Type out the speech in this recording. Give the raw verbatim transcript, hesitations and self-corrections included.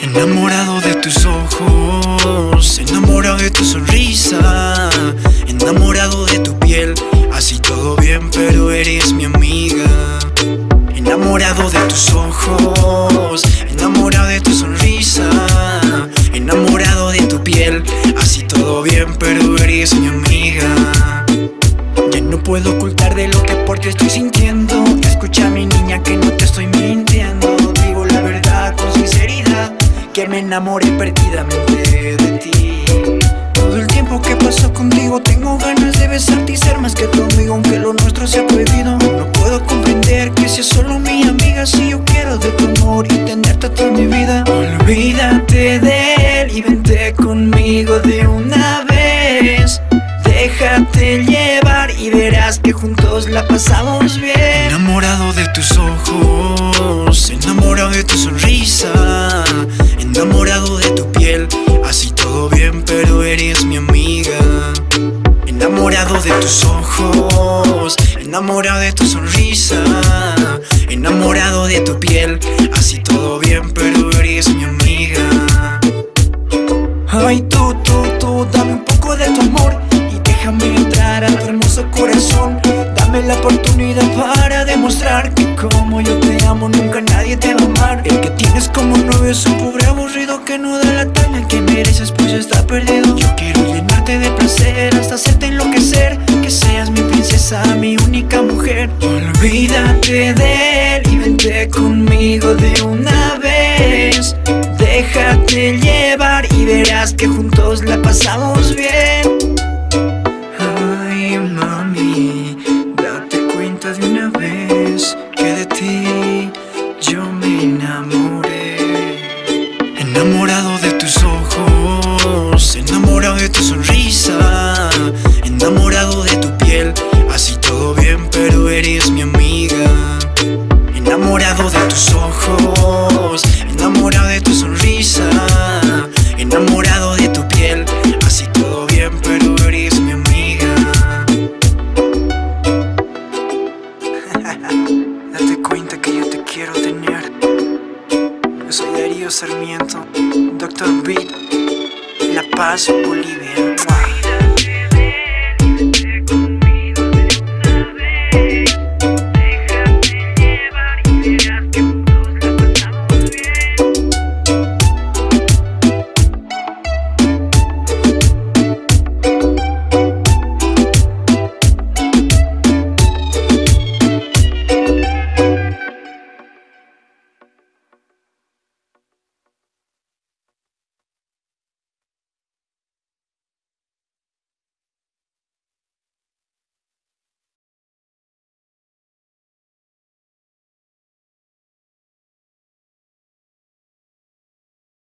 Enamorado de tus ojos, enamorado de tu sonrisa, enamorado de tu piel, así todo bien, pero eres mi amiga. Enamorado de tus ojos, enamorado de tu sonrisa, enamorado de tu piel, así todo bien, pero eres mi amiga. Ya no puedo ocultar de lo que por ti estoy sintiendo. Escucha, mi niña, que no te estoy mintiendo. Digo la verdad con sinceridad, que me enamoré perdidamente de ti. Todo el tiempo que paso contigo tengo ganas de besarte y ser más que tu amigo, aunque lo nuestro sea prohibido. No puedo comprender que seas solo mi amiga, si yo quiero de tu amor y tenerte toda mi vida. Olvídate de él y vente conmigo de una vez. Déjate llevar y verás que juntos la pasamos bien. Enamorado de tus ojos, enamorado de tu sonrisa, enamorado de tu piel, así todo bien, pero eres mi amiga. Enamorado de tus ojos, enamorado de tu sonrisa, enamorado de tu piel, así todo bien, pero eres mi amiga. Ay, tú, tú, tú, dame un poco de tu amor y déjame entrar a tu hermoso corazón. Dame la oportunidad para demostrar que como yo te amo nunca nadie te va a amar. El que tienes como novio es un pobre aburrido que no da la talla. El que mereces pues está perdido. Yo quiero llenarte de placer hasta hacerte enloquecer, que seas mi princesa, mi única mujer. Olvídate de él y vente conmigo de una vez. Déjate llevar y verás que juntos la pasamos bien. Ay, mami, date cuenta de una vez que de ti yo me enamoré. Enamorado de tus ojos, enamorado de tu sonrisa, enamorado de tu piel, así todo bien, pero eres mi amiga. Enamorado de tus ojos, enamorado de tu sonrisa, enamorado de tu piel, así todo bien, pero eres mi amiga. Date cuenta que yo te quiero tener. Yo soy Darío Sarmiento, doctor Beat, La Paz, Bolivia.